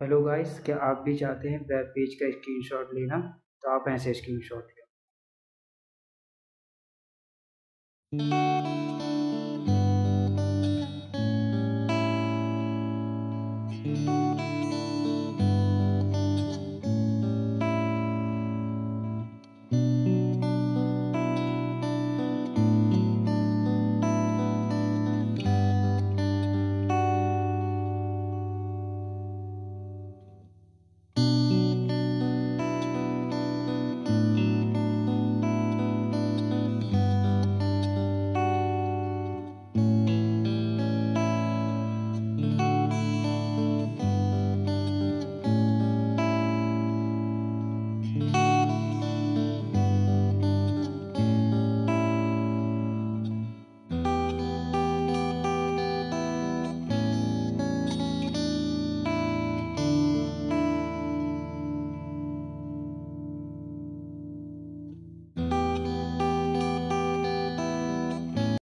Hello guys, क्या आप भी चाहते हैं वेब पेज का स्क्रीनशॉट लेना? तो आप ऐसे स्क्रीनशॉट लें।